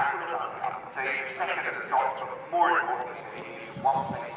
So second has got more importantly, one thing